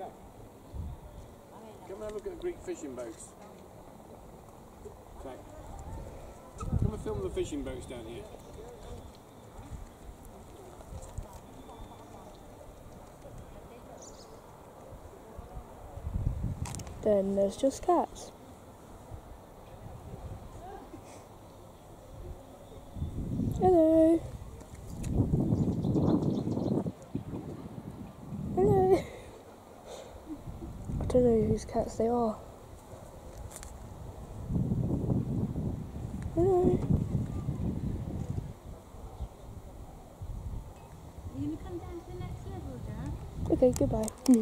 Come and have a look at the Greek fishing boats. Okay. Come and film the fishing boats down here. Then there's just cats. Hello. Hello. I don't know whose cats they are. Hello. Are you going to come down to the next level, Dad? Okay, goodbye.